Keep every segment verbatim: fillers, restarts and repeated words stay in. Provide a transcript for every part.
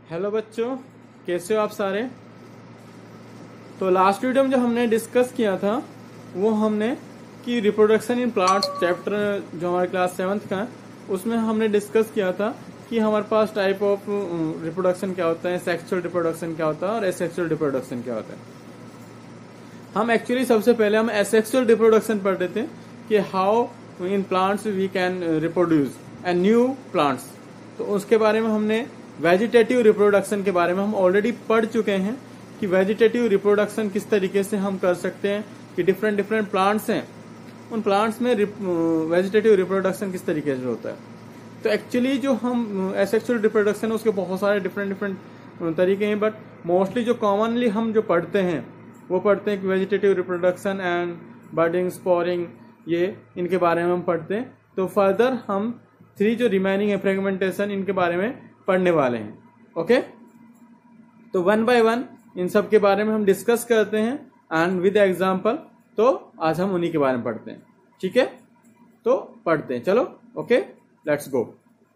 Hello बच्चों, कैसे हो आप सारे। तो लास्ट वीडियो में जो हमने डिस्कस किया था वो हमने कि रिप्रोडक्शन इन प्लांट्स चैप्टर जो हमारे क्लास सेवन्थ का है उसमें हमने डिस्कस किया था कि हमारे पास टाइप ऑफ रिप्रोडक्शन क्या होता है, सेक्सुअल रिप्रोडक्शन क्या होता है और एसेक्सुअल रिप्रोडक्शन क्या होता है। हम एक्चुअली सबसे पहले हम एसेक्सुअल रिप्रोडक्शन पढ़ते थे कि how in plants we can reproduce and new plants. तो उसके बारे में हमने वेजिटेटिव रिप्रोडक्शन के बारे में हम ऑलरेडी पढ़ चुके हैं कि वेजिटेटिव रिप्रोडक्शन किस तरीके से हम कर सकते हैं, कि डिफरेंट डिफरेंट प्लांट्स हैं, उन प्लांट्स में वेजिटेटिव रिप्रोडक्शन किस तरीके से होता है। तो एक्चुअली जो हम एसेक्सुअल रिप्रोडक्शन है उसके बहुत सारे डिफरेंट डिफरेंट तरीके हैं, बट मोस्टली जो कॉमनली हम जो पढ़ते हैं वो पढ़ते हैं कि vegetative reproduction and budding, sporing, ये इनके बारे में हम पढ़ते हैं। तो फर्दर हम थ्री जो रिमेनिंग है फ्रेगमेंटेशन, इनके बारे में पढ़ने वाले हैं। ओके, तो वन बाय वन इन सब के बारे में हम डिस्कस करते हैं एंड विद एग्जांपल। तो आज हम उन्हीं के बारे में पढ़ते हैं, ठीक है। तो पढ़ते हैं, चलो। Okay, let's go.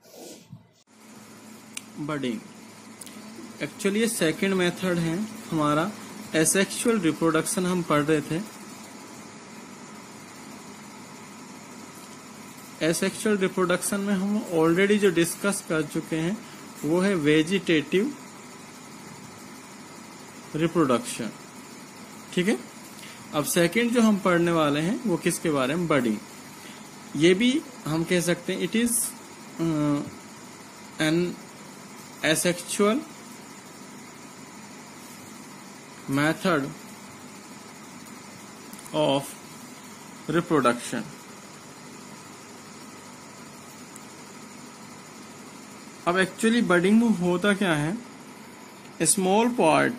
Budding actually ये सेकंड मेथड है हमारा। एसेक्सुअल रिप्रोडक्शन हम पढ़ रहे थे। एसेक्सुअल रिप्रोडक्शन में हम ऑलरेडी जो डिस्कस कर चुके हैं वो है वेजिटेटिव रिप्रोडक्शन, ठीक है। अब सेकंड जो हम पढ़ने वाले हैं वो किसके बारे में, बडिंग। ये भी हम कह सकते हैं it is an asexual method of reproduction. अब एक्चुअली बडिंग में होता क्या है, स्मॉल पार्ट,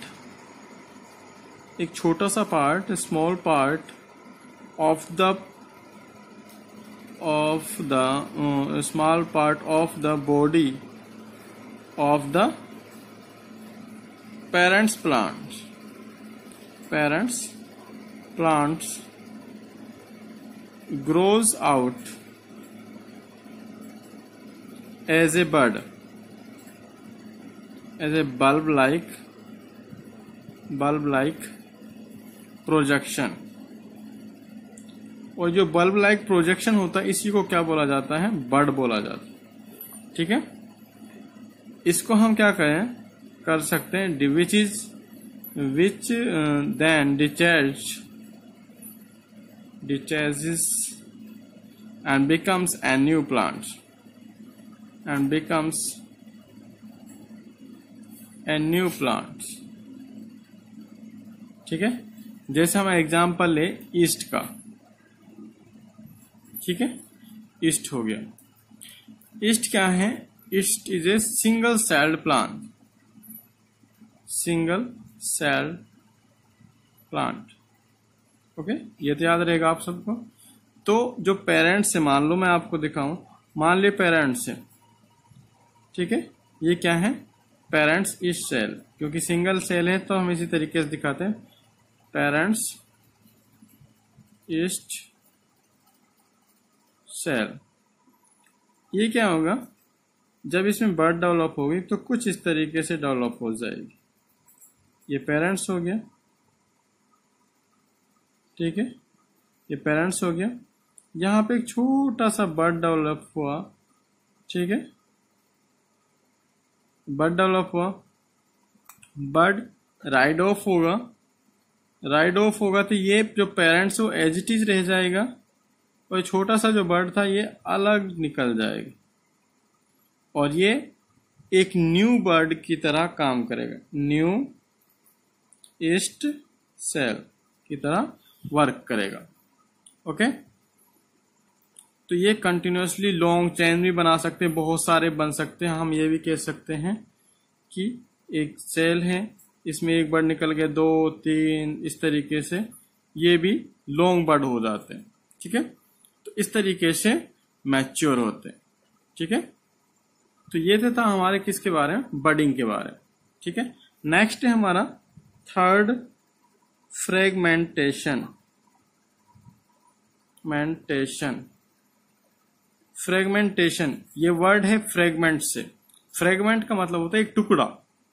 एक छोटा सा part, small part of the of the small part of the body of the parents plants parents plants grows out as a bud, as a bulb like bulb like projection। और जो bulb like projection होता है इसी को क्या बोला जाता है, बड बोला जाता है, ठीक है। इसको हम क्या करें कर सकते हैं, which is which then detach detaches and becomes a new plant and becomes a new plant, ठीक है। जैसे हम एग्जाम्पल ले ईस्ट का, ठीक है। ईस्ट हो गया। ईस्ट क्या है, yeast is a single celled plant, single celled plant. Okay, ये तो याद रहेगा आप सबको। तो जो पेरेंट्स से, मान लो मैं आपको दिखाऊं, मान ले पेरेंट्स से, ठीक है। ये क्या है, पेरेंट्स ईस्ट सेल, क्योंकि सिंगल सेल है तो हम इसी तरीके से दिखाते हैं, पेरेंट्स ईस्ट सेल। ये क्या होगा, जब इसमें बर्ड डेवलप होगी तो कुछ इस तरीके से डेवलप हो जाएगी। ये पेरेंट्स हो गया, ठीक है। ये पेरेंट्स हो गया। यहां पे एक छोटा सा बर्ड डेवलप हुआ, ठीक है। बर्ड डेवलप हुआ, बर्ड राइड ऑफ होगा, राइड ऑफ होगा तो ये जो पेरेंट्स वो एज इट इज रह जाएगा और छोटा सा जो बर्ड था ये अलग निकल जाएगा और ये एक न्यू बर्ड की तरह काम करेगा, न्यू ईस्ट सेल की तरह वर्क करेगा। ओके, तो ये कंटिन्यूसली लॉन्ग चेन भी बना सकते हैं, बहुत सारे बन सकते हैं। हम ये भी कह सकते हैं कि एक सेल है, इसमें एक बर्ड निकल गया, दो तीन, इस तरीके से ये भी लॉन्ग बर्ड हो जाते हैं, ठीक है। तो इस तरीके से मैच्योर होते हैं, ठीक है। तो ये था हमारे किसके बारे में, बडिंग के बारे में, ठीक है। नेक्स्ट है हमारा थर्ड फ्रेगमेंटेशन। फ्रेगमेंटेशन फ्रेगमेंटेशन ये वर्ड है फ्रेगमेंट से। फ्रेगमेंट का मतलब होता है एक टुकड़ा,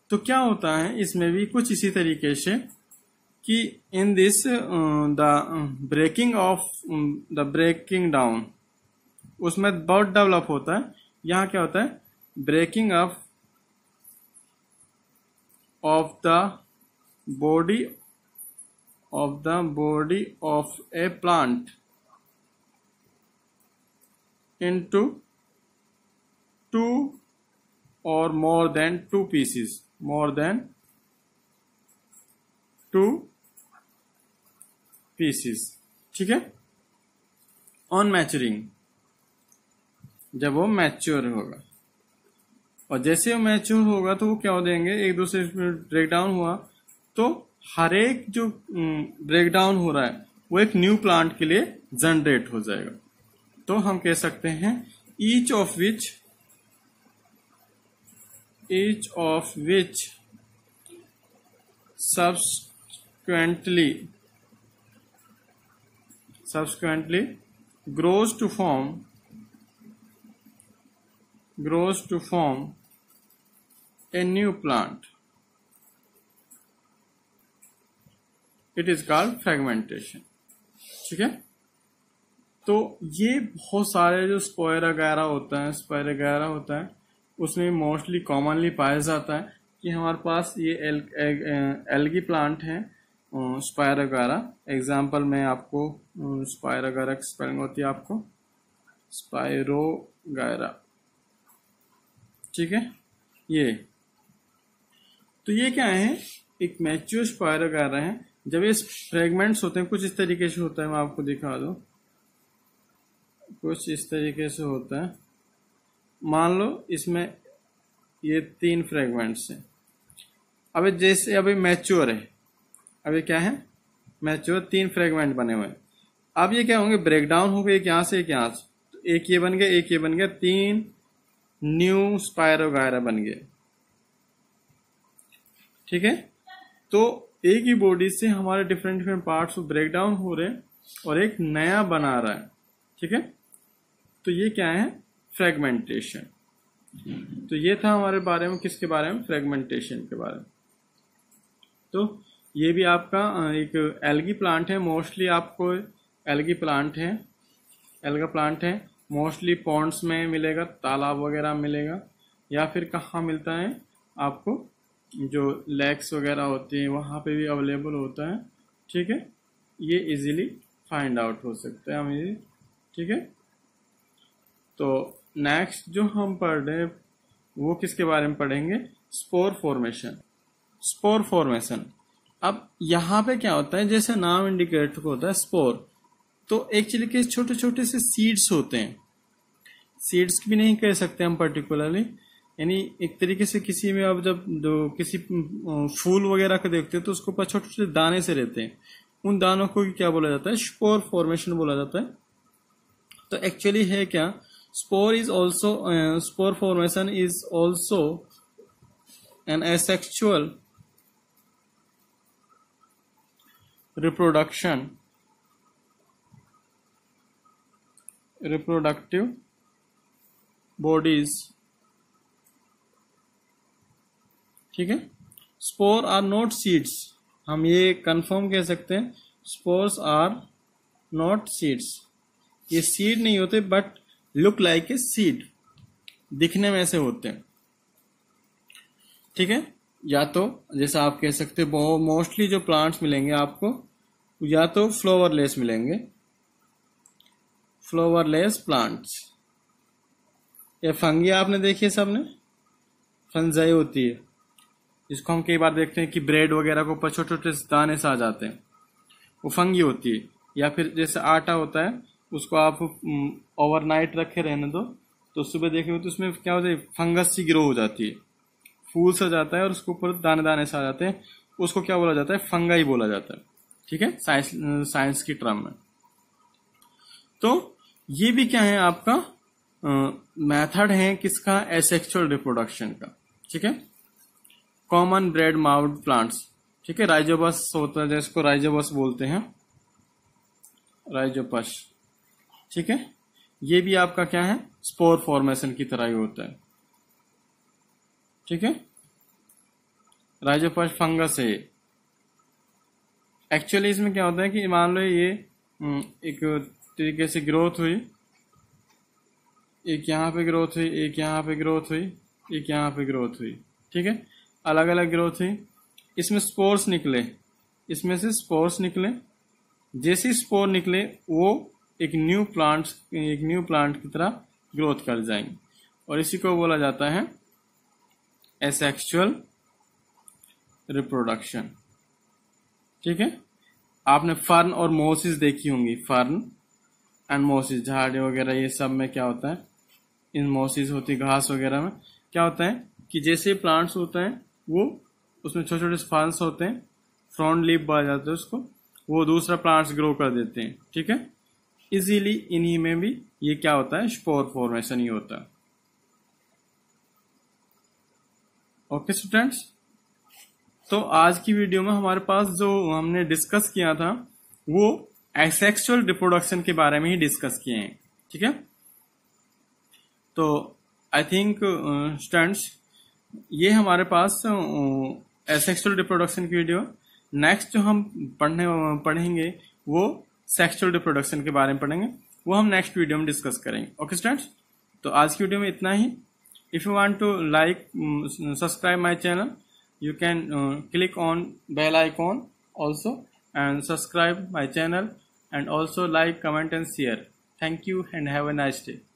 तो क्या होता है इसमें भी कुछ इसी तरीके से कि in this the breaking of the breaking down, उसमें बहुत डेवलप होता है। यहाँ क्या होता है, breaking up of the body of the body of a plant into two or more than two pieces, more than two pieces, ठीक है। ऑन मैच्योरिंग, जब वो मैच्योर होगा, और जैसे वो मैच्योर होगा तो वो क्या हो देंगे, एक दूसरे में ब्रेक डाउन हुआ तो हर एक जो ब्रेक डाउन हो रहा है वो एक न्यू प्लांट के लिए जनरेट हो जाएगा। तो हम कह सकते हैं each of which each of which subsequently subsequently grows to form grows to form a new plant. It is called fragmentation, ठीक है। तो ये बहुत सारे जो स्पोयर वगैरह होता है स्पायर वगैरह होता है उसमें मोस्टली कॉमनली पाया जाता है कि हमारे पास ये एल, एल्गी प्लांट है, स्पायर वगैरह। एग्जाम्पल में आपको स्पायर वगैरह की स्पेलिंग होती है आपको स्पायरोगायरा, ठीक है। ये तो ये क्या है, एक मैच्योर स्पायर वगैरह है। जब ये फ्रेगमेंट्स होते हैं कुछ इस तरीके से होता है, मैं आपको दिखा दूं, कुछ इस तरीके से होता है। मान लो इसमें ये तीन फ्रेगमेंट्स हैं। अभी जैसे अभी मैच्योर है, अभी क्या है मैच्योर, तीन फ्रेगमेंट बने हुए हैं। अब ये क्या होंगे, ब्रेक डाउन हो गए, एक यहाँ से एक यहाँ से, तो एक ये बन गया एक ये बन गया, तीन न्यू स्पायरो वगैरह बन गए, ठीक है। तो एक ही बॉडी से हमारे different different parts break down हो रहे हैं और एक नया बना रहा है, ठीक है। तो ये क्या है, फ्रेगमेंटेशन। तो ये था हमारे बारे में, किसके बारे में, फ्रेगमेंटेशन के बारे में। तो ये भी आपका एक एल्गी प्लांट है, मोस्टली आपको एल्गी प्लांट है, एल्गा प्लांट है, मोस्टली पॉन्ड्स में मिलेगा, तालाब वगैरह मिलेगा, या फिर कहाँ मिलता है आपको, जो लेक्स वगैरह होती हैं वहाँ पे भी अवेलेबल होता है, ठीक है। ये इजीली फाइंड आउट हो सकता है हमें, ठीक है। तो नेक्स्ट जो हम पढ़ रहे हैं वो किसके बारे में पढ़ेंगे, स्पोर फॉर्मेशन। स्पोर फॉर्मेशन, अब यहाँ पे क्या होता है, जैसे नाम इंडिकेट होता है स्पोर, तो एक्चुअली के छोटे छोटे से सीड्स होते हैं। सीड्स भी नहीं कह सकते हम पर्टिकुलरली, यानी एक तरीके से किसी में अब जब जो किसी फूल वगैरह को देखते हैं तो उसके ऊपर छोटे छोटे दाने से रहते हैं, उन दानों को क्या बोला जाता है, स्पोर फॉर्मेशन बोला जाता है। तो एक्चुअली है क्या, spore is also spore formation is also an asexual reproduction reproductive bodies, ठीक है। स्पोर आर नॉट सीड्स, हम ये कंफर्म कह सकते हैं, स्पोर्स आर नॉट सीड्स, ये सीड नहीं होते but look like a seed, दिखने में ऐसे होते हैं, ठीक है। या तो जैसा आप कह सकते हो मोस्टली जो प्लांट्स मिलेंगे आपको या तो फ्लावरलेस मिलेंगे, फ्लावरलेस प्लांट्स। ये फंगी आपने देखी है सबने, फंजाई होती है, जिसको हम कई बार देखते हैं कि ब्रेड वगैरह को ऊपर छोटे छोटे दाने से आ जाते हैं, वो फंगी होती है। या फिर जैसे आटा होता है, उसको आप ओवरनाइट रखे रहने दो तो सुबह देखेंगे तो उसमें क्या होता है, फंगस सी ग्रो हो जाती है, फूल सा जाता है और उसके ऊपर दाने दाने से आ जाते हैं, उसको क्या बोला जाता है, फंगाई बोला जाता है, ठीक है, साइंस साइंस की टर्म में। तो ये भी क्या है आपका मेथड है किसका, एसेक्सुअल रिप्रोडक्शन का, ठीक है। कॉमन ब्रेड माउथ प्लांट्स, ठीक है, राइजोबस होता है जिसको राइजोबस बोलते हैं, राइजोपस, ठीक है। ये भी आपका क्या है, स्पोर फॉर्मेशन की तरह ही होता है, ठीक है। राइजोफाइट फंगस है। एक्चुअली इसमें क्या होता है कि मान लो ये एक तरीके से ग्रोथ हुई, एक यहाँ पे ग्रोथ हुई, एक यहाँ पे ग्रोथ हुई, एक यहाँ पे ग्रोथ हुई, ठीक है, अलग अलग ग्रोथ हुई। इसमें स्पोर्स निकले, इसमें से स्पोर्स निकले, जैसे स्पोर निकले वो एक न्यू प्लांट एक न्यू प्लांट की तरह ग्रोथ कर जाएंगे, और इसी को बोला जाता है एसेक्सुअल रिप्रोडक्शन। ठीक है, आपने फर्न और मोसिस देखी होंगी, फर्न एंड मोसिस, झाड़ी वगैरह ये सब में क्या होता है, इन मोसिस होती घास वगैरह में क्या होता है कि जैसे प्लांट्स होते हैं वो उसमें छोटे छोटे फर्न्स होते हैं, फ्रंट लीफ बोला जाता है उसको, वो दूसरा प्लांट्स ग्रो कर देते हैं। ठीक है, इजीली इन्हीं में भी ये क्या होता है, स्पोर फॉर्मेशन ही होता है। ओके स्टूडेंट्स, तो आज की वीडियो में हमारे पास जो हमने डिस्कस किया था वो एसेक्सुअल रिप्रोडक्शन के बारे में ही डिस्कस किए हैं। ठीक है, तो आई थिंक स्टूडेंट्स ये हमारे पास एसेक्सुअल रिप्रोडक्शन की वीडियो। नेक्स्ट जो हम पढ़ने पढ़ेंगे वो सेक्सुअल रिप्रोडक्शन के बारे में पढ़ेंगे, वो हम नेक्स्ट वीडियो में डिस्कस करेंगे। ओके स्टूडेंट्स, तो आज की वीडियो में इतना ही। If you want to like subscribe my channel, you can uh, click on bell icon also and subscribe my channel, and also like, comment and share. Thank you and have a nice day.